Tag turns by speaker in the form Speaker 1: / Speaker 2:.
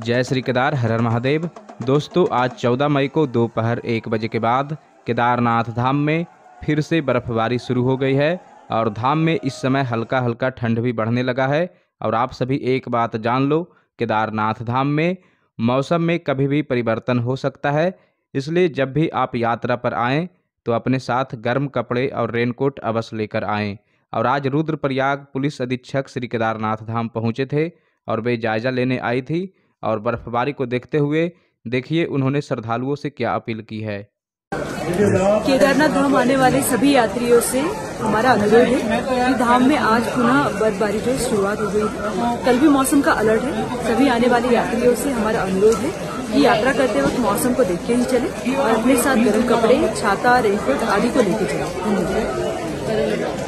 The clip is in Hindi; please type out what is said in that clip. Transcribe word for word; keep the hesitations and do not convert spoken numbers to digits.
Speaker 1: जय श्री केदार, हर हर महादेव। दोस्तों, आज चौदह मई को दोपहर एक बजे के बाद केदारनाथ धाम में फिर से बर्फबारी शुरू हो गई है और धाम में इस समय हल्का हल्का ठंड भी बढ़ने लगा है। और आप सभी एक बात जान लो, केदारनाथ धाम में मौसम में कभी भी परिवर्तन हो सकता है, इसलिए जब भी आप यात्रा पर आएँ तो अपने साथ गर्म कपड़े और रेनकोट अवश्य लेकर आएँ। और आज रुद्रप्रयाग पुलिस अधीक्षक श्री केदारनाथ धाम पहुँचे थे और वे जायजा लेने आई थी और बर्फबारी को देखते हुए देखिए उन्होंने श्रद्धालुओं से क्या अपील की है।
Speaker 2: केदारनाथ धाम आने वाले सभी यात्रियों से हमारा अनुरोध है कि धाम में आज पुनः बर्फबारी जो शुरुआत हो गई है। कल भी मौसम का अलर्ट है। सभी आने वाले यात्रियों से हमारा अनुरोध है कि यात्रा करते वक्त मौसम को देख के ही चले और अपने साथ गर्म कपड़े, छाता, रेनकोट आदि को लेके चले। धन्यवाद।